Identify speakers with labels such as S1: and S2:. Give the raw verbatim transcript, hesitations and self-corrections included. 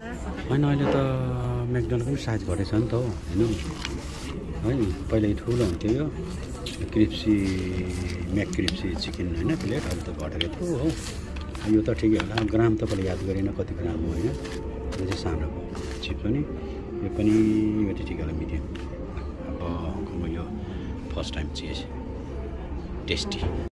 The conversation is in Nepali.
S1: होइन अहिले त म्याकडोनल्ड पनि साइज घटेछ नि त हेर्नु है पहिला ठुलो हुन्थ्यो यो क्रिप्सी म्याक क्रिप्सी चिकन होइन प्लेट अहिले त घटेको थियो हो यो त ठिकै होला ग्राम तपाईँले याद गरेन कति ग्राम हो होइन यो चाहिँ सानो चिप्स पनि यो पनि यो चाहिँ ठिकै होला मिडियम अब यो फर्स्ट टाइम चिज टेस्टी